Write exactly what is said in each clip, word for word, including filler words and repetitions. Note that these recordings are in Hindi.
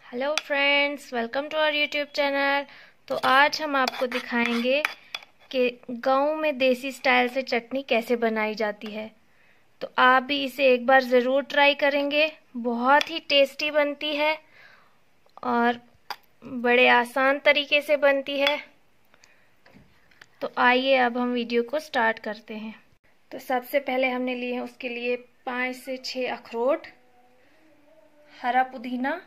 Hello friends, welcome to our YouTube channel. तो आज हम आपको दिखाएंगे कि गाँव में देसी स्टाइल से चटनी कैसे बनाई जाती है। तो आप भी इसे एक बार ज़रूर ट्राई करेंगे। बहुत ही टेस्टी बनती है और बड़े आसान तरीके से बनती है। तो आइए अब हम वीडियो को स्टार्ट करते हैं। तो सबसे पहले हमने लिए हैं उसके लिए पाँच से छः अखरोट, हरा पुदीना,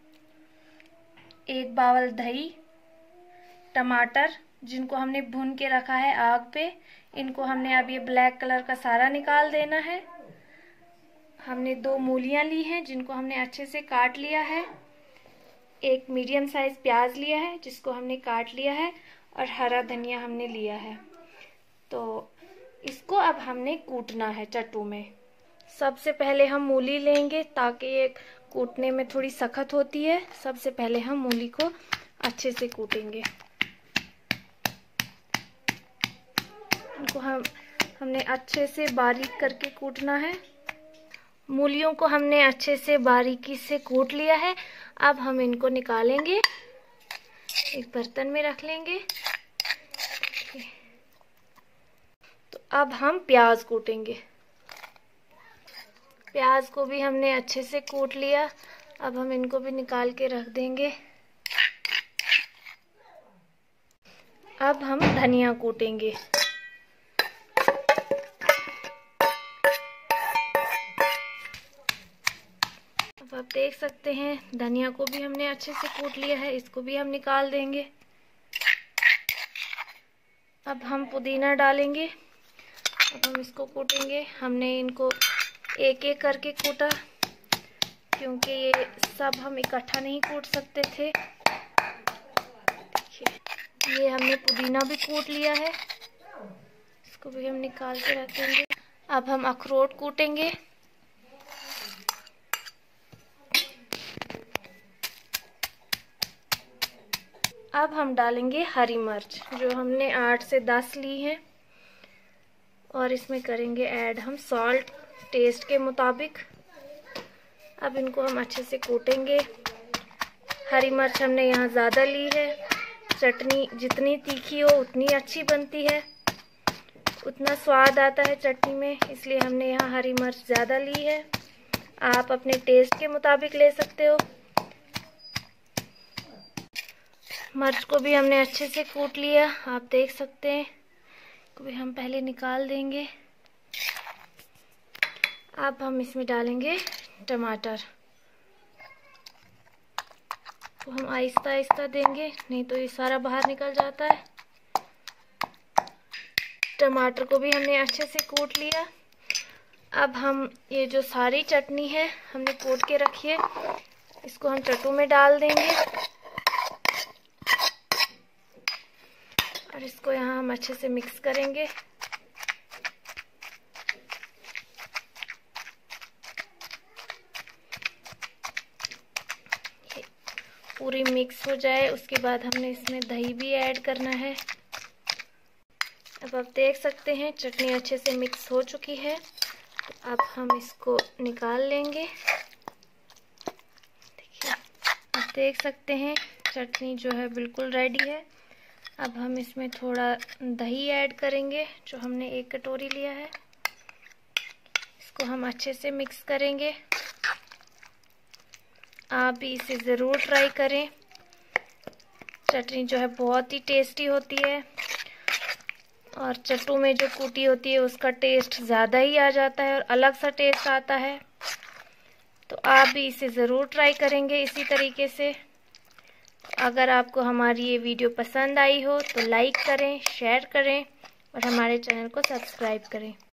एक बावल दही, टमाटर जिनको हमने भून के रखा है आग पे। इनको हमने अब ये ब्लैक कलर का सारा निकाल देना है। हमने दो मूलियां ली हैं जिनको हमने अच्छे से काट लिया है। एक मीडियम साइज प्याज लिया है जिसको हमने काट लिया है और हरा धनिया हमने लिया है। तो इसको अब हमने कूटना है चट्टू में। सबसे पहले हम मूली लेंगे ताकि ये कूटने में थोड़ी सख्त होती है। सबसे पहले हम मूली को अच्छे से कूटेंगे। इनको हम हमने अच्छे से बारीक करके कूटना है। मूलियों को हमने अच्छे से बारीकी से कूट लिया है। अब हम इनको निकालेंगे, एक बर्तन में रख लेंगे। तो अब हम प्याज कूटेंगे। प्याज को भी हमने अच्छे से कूट लिया। अब हम इनको भी निकाल के रख देंगे। अब हम धनिया कूटेंगे। अब आप देख सकते हैं धनिया को भी हमने अच्छे से कूट लिया है। इसको भी हम निकाल देंगे। अब हम पुदीना डालेंगे। अब हम इसको कूटेंगे। हमने इनको एक एक करके कूटा क्योंकि ये सब हम इकट्ठा नहीं कूट सकते थे। देखिए, ये हमने पुदीना भी कूट लिया है। इसको भी हम निकाल के रखेंगे। अब हम अखरोट कूटेंगे। अब हम डालेंगे हरी मिर्च जो हमने आठ से दस ली है और इसमें करेंगे ऐड हम सॉल्ट टेस्ट के मुताबिक। अब इनको हम अच्छे से कूटेंगे। हरी मिर्च हमने यहाँ ज़्यादा ली है। चटनी जितनी तीखी हो उतनी अच्छी बनती है, उतना स्वाद आता है चटनी में, इसलिए हमने यहाँ हरी मिर्च ज़्यादा ली है। आप अपने टेस्ट के मुताबिक ले सकते हो। मिर्च को भी हमने अच्छे से कूट लिया, आप देख सकते हैं। को भी हम पहले निकाल देंगे। अब हम इसमें डालेंगे टमाटर। तो हम आहिस्ता आहिस्ता देंगे, नहीं तो ये सारा बाहर निकल जाता है। टमाटर को भी हमने अच्छे से कूट लिया। अब हम ये जो सारी चटनी है हमने कूट के रखी है, इसको हम चट्टू में डाल देंगे और इसको यहाँ हम अच्छे से मिक्स करेंगे। पूरी मिक्स हो जाए उसके बाद हमने इसमें दही भी ऐड करना है। अब आप देख सकते हैं चटनी अच्छे से मिक्स हो चुकी है। तो अब हम इसको निकाल लेंगे। देखिए, आप देख सकते हैं चटनी जो है बिल्कुल रेडी है। अब हम इसमें थोड़ा दही ऐड करेंगे जो हमने एक कटोरी लिया है। इसको हम अच्छे से मिक्स करेंगे। आप भी इसे ज़रूर ट्राई करें। चटनी जो है बहुत ही टेस्टी होती है और चट्टू में जो कूटी होती है उसका टेस्ट ज़्यादा ही आ जाता है और अलग सा टेस्ट आता है। तो आप भी इसे ज़रूर ट्राई करेंगे इसी तरीके से। अगर आपको हमारी ये वीडियो पसंद आई हो तो लाइक करें, शेयर करें और हमारे चैनल को सब्सक्राइब करें।